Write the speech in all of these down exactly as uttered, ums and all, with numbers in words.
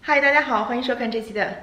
嗨，大家好，欢迎收看这期的。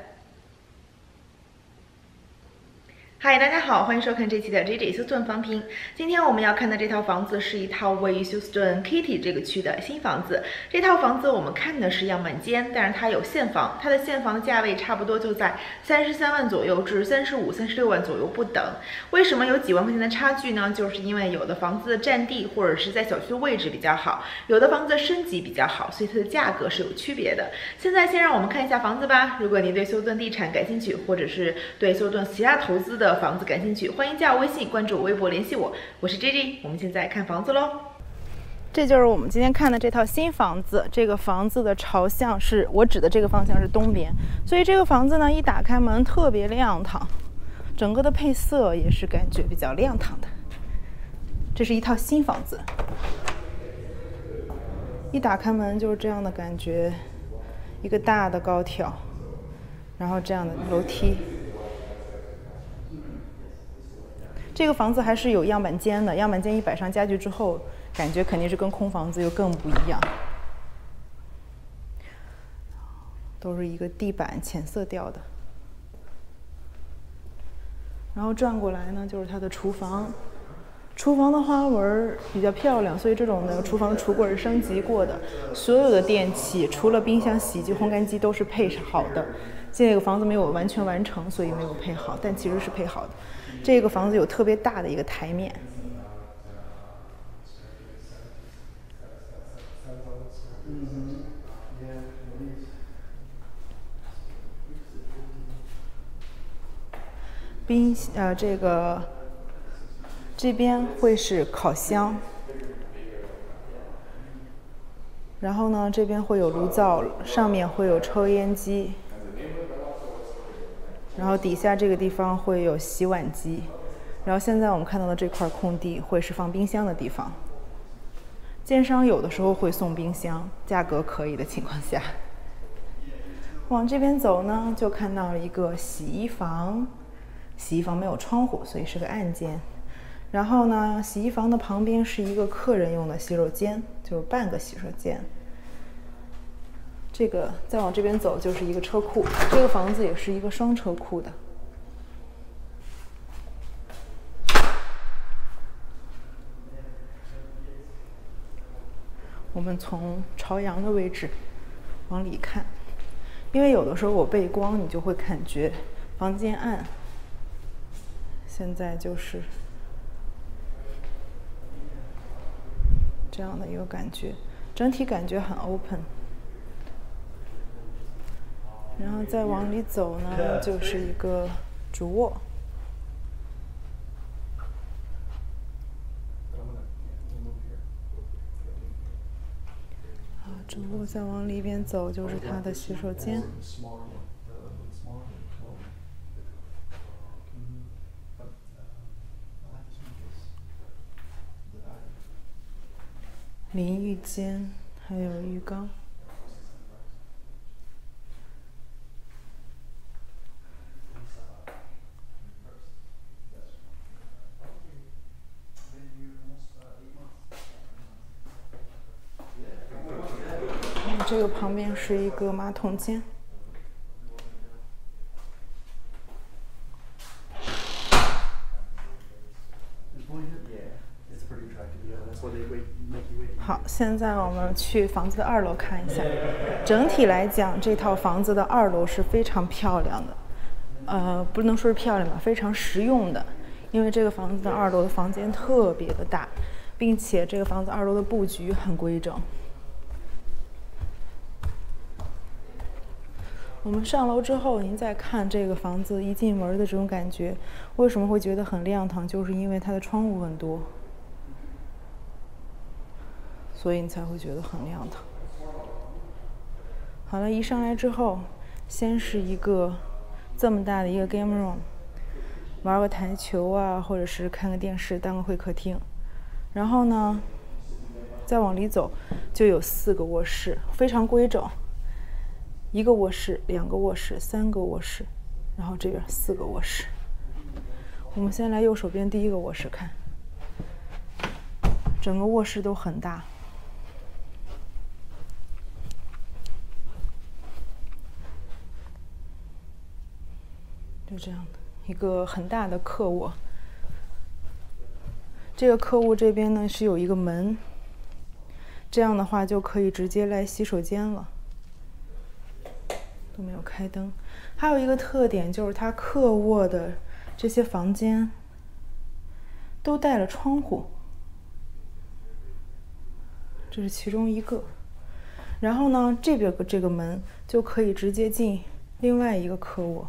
嗨，大家好，欢迎收看这期的 J J 休斯顿房评。今天我们要看的这套房子是一套位于休斯顿 Katy 这个区的新房子。这套房子我们看的是样板间，但是它有现房，它的现房的价位差不多就在三十三万左右至三十五、三十六万左右不等。为什么有几万块钱的差距呢？就是因为有的房子的占地或者是在小区的位置比较好，有的房子升级比较好，所以它的价格是有区别的。现在先让我们看一下房子吧。如果你对休斯顿地产感兴趣，或者是对休斯顿其他投资的房子感兴趣，欢迎加我微信，关注我微博联系我，我是 J J。我们现在看房子喽。这就是我们今天看的这套新房子。这个房子的朝向是我指的这个方向是东边，所以这个房子呢，一打开门特别亮堂，整个的配色也是感觉比较亮堂的。这是一套新房子，一打开门就是这样的感觉，一个大的高挑，然后这样的楼梯。这个房子还是有样板间的，样板间一摆上家具之后，感觉肯定是跟空房子又更不一样。都是一个地板浅色调的。然后转过来呢，就是它的厨房。厨房的花纹比较漂亮，所以这种的厨房橱柜是升级过的。所有的电器除了冰箱、洗衣机、烘干机都是配好的。这个房子没有完全完成，所以没有配好，但其实是配好的。这个房子有特别大的一个台面。冰呃，这个这边会是烤箱，然后呢，这边会有炉灶，上面会有抽烟机，然后底下这个地方会有洗碗机，然后现在我们看到的这块空地会是放冰箱的地方。建商有的时候会送冰箱，价格可以的情况下。往这边走呢，就看到了一个洗衣房。洗衣房没有窗户，所以是个暗间。然后呢，洗衣房的旁边是一个客人用的洗手间，就是半个洗手间。这个再往这边走就是一个车库，这个房子也是一个双车库的。我们从朝阳的位置往里看，因为有的时候我背光，你就会感觉房间暗。现在就是这样的一个感觉，整体感觉很 open。然后再往里走呢，就是一个主卧。啊，主卧再往里边走就是它的洗手间。淋浴间还有浴缸。这个旁边是一个马桶间。好，现在我们去房子的二楼看一下。整体来讲，这套房子的二楼是非常漂亮的，呃，不能说是漂亮吧，非常实用的。因为这个房子的二楼的房间特别的大，并且这个房子二楼的布局很规整。我们上楼之后，您再看这个房子一进门的这种感觉，为什么会觉得很亮堂？就是因为它的窗户很多。所以你才会觉得很亮堂。好了，一上来之后，先是一个这么大的一个 game room， 玩个台球啊，或者是看个电视，当个会客厅。然后呢，再往里走，就有四个卧室，非常规整。一个卧室，两个卧室，三个卧室，然后这边四个卧室。我们先来右手边第一个卧室看，整个卧室都很大。 就这样的一个很大的客卧。这个客卧这边呢是有一个门，这样的话就可以直接来洗手间了。都没有开灯。还有一个特点就是它客卧的这些房间都带了窗户，这是其中一个。然后呢，这边这个门就可以直接进另外一个客卧。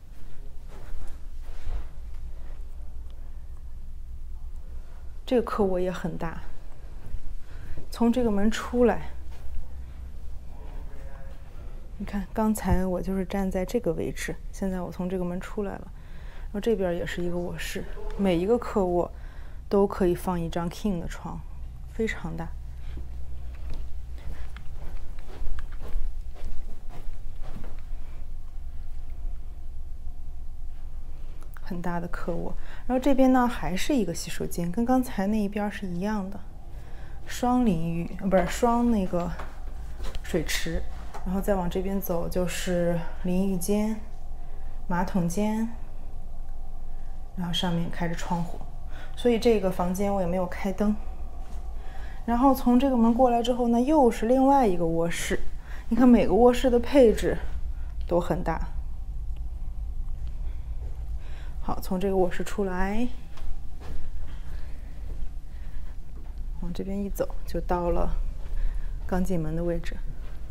这个客卧也很大，从这个门出来，你看，刚才我就是站在这个位置，现在我从这个门出来了。然后这边也是一个卧室，每一个客卧都可以放一张 king 的床，非常大。很大的客卧，然后这边呢还是一个洗手间，跟刚才那一边是一样的，双淋浴，呃，不是双那个水池，然后再往这边走就是淋浴间、马桶间，然后上面开着窗户，所以这个房间我也没有开灯。然后从这个门过来之后呢，又是另外一个卧室，你看每个卧室的配置都很大。好，从这个卧室出来，往这边一走，就到了刚进门的位置。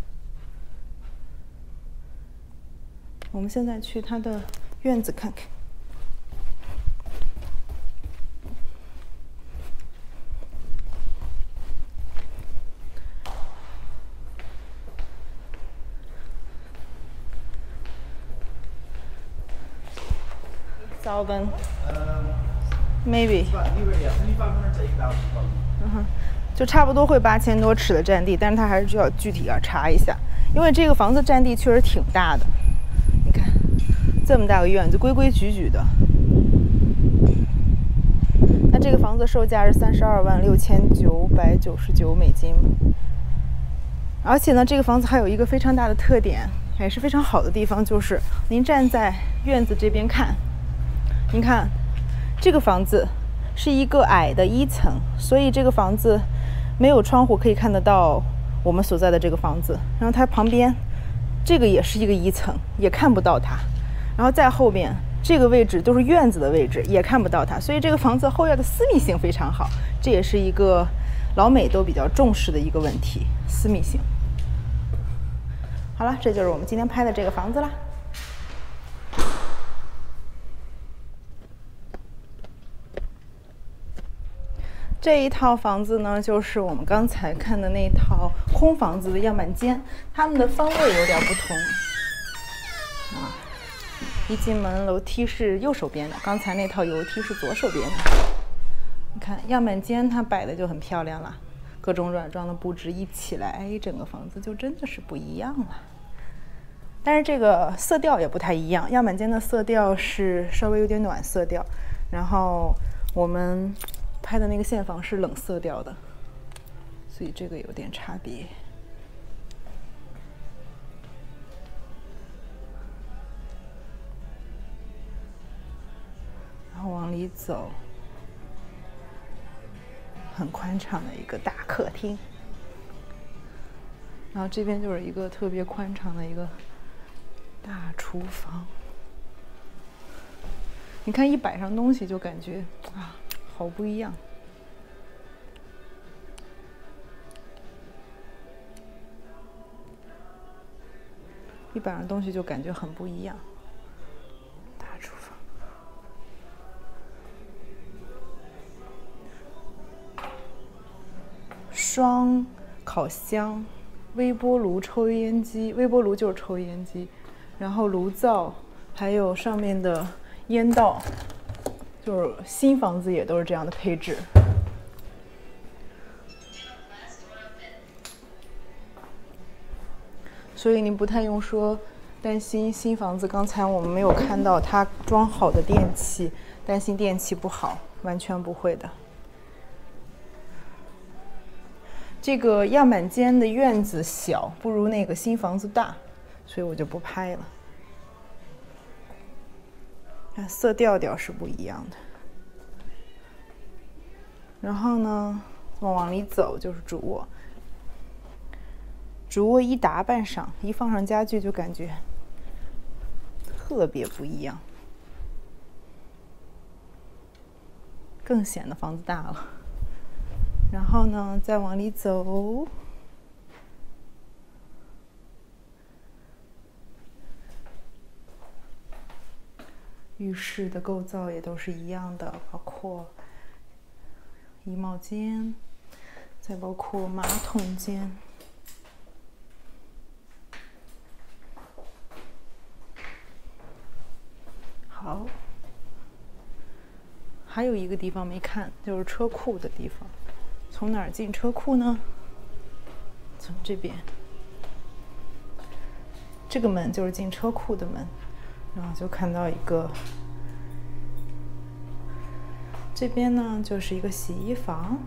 我们现在去它的院子看看。Thousand, maybe. 嗯哼，就差不多会八千多尺的占地，但是它还是需要具体要查一下，因为这个房子占地确实挺大的。你看，这么大个院子，规规矩矩的。那这个房子售价是三十二万六千九百九十九美金，而且呢，这个房子还有一个非常大的特点，也是非常好的地方，就是您站在院子这边看。您看，这个房子是一个矮的一层，所以这个房子没有窗户可以看得到我们所在的这个房子。然后它旁边这个也是一个一层，也看不到它。然后在后面这个位置都是院子的位置，也看不到它。所以这个房子后院的私密性非常好，这也是一个老美都比较重视的一个问题，私密性。好了，这就是我们今天拍的这个房子啦。这一套房子呢，就是我们刚才看的那套空房子的样板间，它们的方位有点不同。啊，一进门楼梯是右手边的，刚才那套油梯是左手边的。你看样板间它摆的就很漂亮了，各种软装的布置一起来，哎，整个房子就真的是不一样了。但是这个色调也不太一样，样板间的色调是稍微有点暖色调，然后我们拍的那个现房是冷色调的，所以这个有点差别。然后往里走，很宽敞的一个大客厅，然后这边就是一个特别宽敞的一个大厨房。你看一摆上东西就感觉啊，好不一样。一摆上东西就感觉很不一样。大厨房，双烤箱、微波炉、抽油烟机，微波炉就是抽油烟机，然后炉灶，还有上面的烟道。就是新房子也都是这样的配置。所以您不太用说担心新房子，刚才我们没有看到它装好的电器，担心电器不好，完全不会的。这个样板间的院子小，不如那个新房子大，所以我就不拍了。 看色调调是不一样的。然后呢，往往里走就是主卧。主卧一打扮上，一放上家具就感觉特别不一样，更显得房子大了。然后呢，再往里走，浴室的构造也都是一样的，包括衣帽间，再包括马桶间。好，还有一个地方没看，就是车库的地方。从哪儿进车库呢？从这边，这个门就是进车库的门，然后就看到一个，这边呢就是一个洗衣房。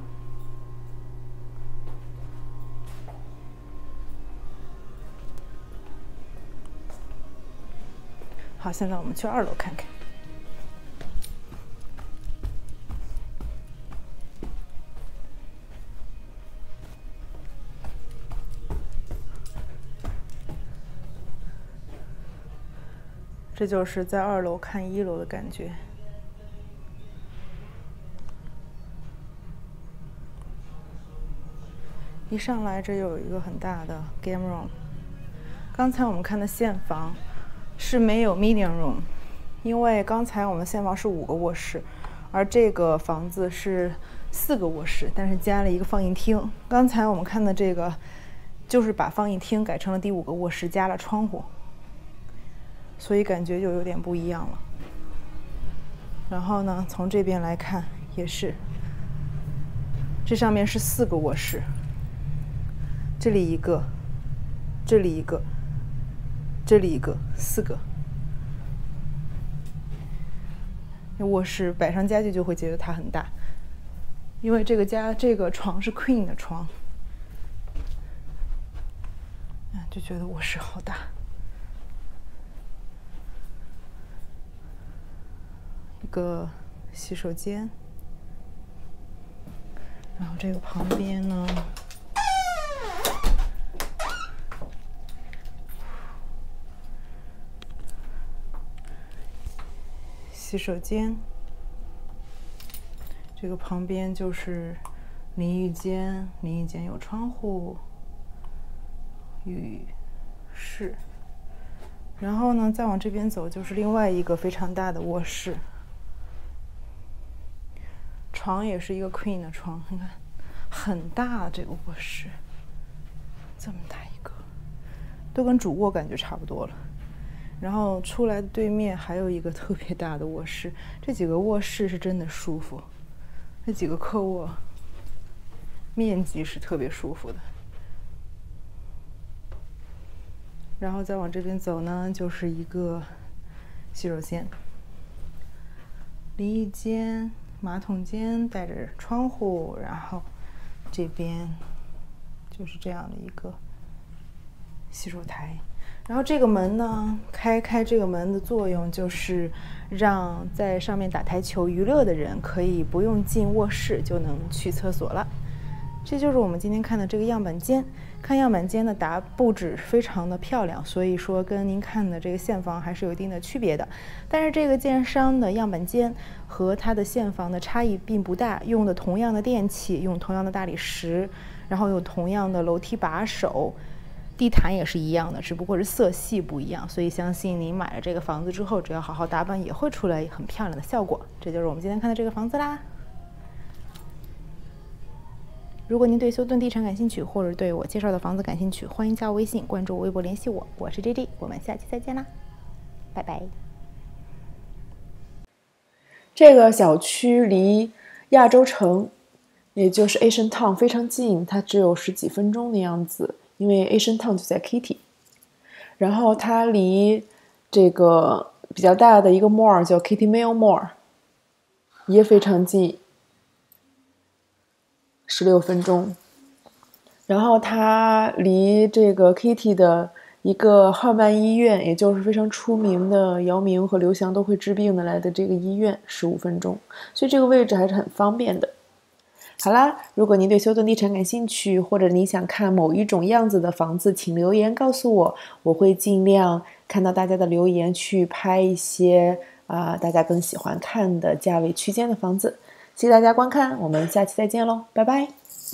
好，现在我们去二楼看看。这就是在二楼看一楼的感觉。一上来这有一个很大的 game room。刚才我们看的现房是没有 medium room， 因为刚才我们现房是五个卧室，而这个房子是四个卧室，但是加了一个放映厅。刚才我们看的这个就是把放映厅改成了第五个卧室，加了窗户，所以感觉就有点不一样了。然后呢，从这边来看也是，这上面是四个卧室，这里一个，这里一个，这里一个，四个。卧室摆上家具就会觉得它很大，因为这个家这个床是 queen 的床，就觉得卧室好大。一个洗手间，然后这个旁边呢，洗手间，这个旁边就是淋浴间，淋浴间有窗户，浴室，然后呢，再往这边走就是另外一个非常大的卧室。床也是一个 queen 的床，你看很大，这个卧室这么大一个，都跟主卧感觉差不多了。然后出来的对面还有一个特别大的卧室，这几个卧室是真的舒服，这几个客卧面积是特别舒服的。然后再往这边走呢，就是一个洗手间、淋浴间、马桶间带着窗户，然后这边就是这样的一个洗手台。然后这个门呢，开开这个门的作用就是让在上面打台球娱乐的人可以不用进卧室就能去厕所了。这就是我们今天看的这个样板间。看样板间的打布置非常的漂亮，所以说跟您看的这个现房还是有一定的区别的。但是这个建商的样板间和它的现房的差异并不大，用的同样的电器，用同样的大理石，然后有同样的楼梯把手，地毯也是一样的，只不过是色系不一样。所以相信您买了这个房子之后，只要好好打扮，也会出来很漂亮的效果。这就是我们今天看的这个房子啦。如果您对休顿地产感兴趣，或者对我介绍的房子感兴趣，欢迎加我微信，关注我微博联系我。我是 J J， 我们下期再见啦，拜拜。 这个小区离亚洲城，也就是 Asian Town 非常近，它只有十几分钟的样子，因为 Asian Town 就在 Kitty。然后它离这个比较大的一个 mall 叫 Kitty Mail Mall 也非常近。十六分钟，然后它离这个 Kitty 的一个浩曼医院，也就是非常出名的姚明和刘翔都会治病的来的这个医院，十五分钟，所以这个位置还是很方便的。好啦，如果您对休顿地产感兴趣，或者你想看某一种样子的房子，请留言告诉我，我会尽量看到大家的留言去拍一些啊、呃、大家更喜欢看的价位区间的房子。谢谢大家观看，我们下期再见喽，拜拜。